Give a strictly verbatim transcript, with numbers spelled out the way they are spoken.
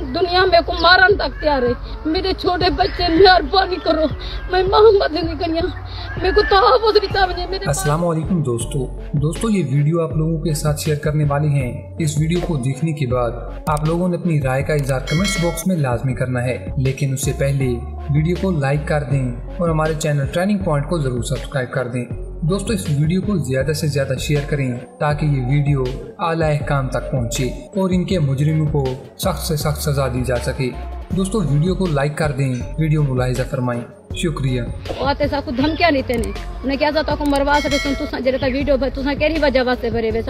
दुनिया में को मारन तक तैयार है। मेरे छोटे बच्चे मेहरबानी करो, मैं मोहम्मद निकलिया मेरे को तो मेरे। अस्सलाम वालेकुम दोस्तों दोस्तों ये वीडियो आप लोगों के साथ शेयर करने वाले हैं। इस वीडियो को देखने के बाद आप लोगों ने अपनी राय का इज़हार कमेंट्स बॉक्स में लाजमी करना है, लेकिन उससे पहले वीडियो को लाइक कर दें और हमारे चैनल टर्निंग पॉइंट को जरूर सब्सक्राइब कर दें। दोस्तों इस वीडियो को ज्यादा से ज्यादा शेयर करें ताकि ये वीडियो आला अहकाम तक पहुंचे और इनके मुजरिमों को सख्त से सख्त सजा दी जा सके। दोस्तों वीडियो को लाइक कर दें, वीडियो मुलाहिजा फरमाएं। शुक्रिया। आते सा को धमकियां नहीं तेने उन्हें क्या जाता को मरवा सके तुम तुसा जरे वीडियो तुसा केरी वजह वास्ते भरे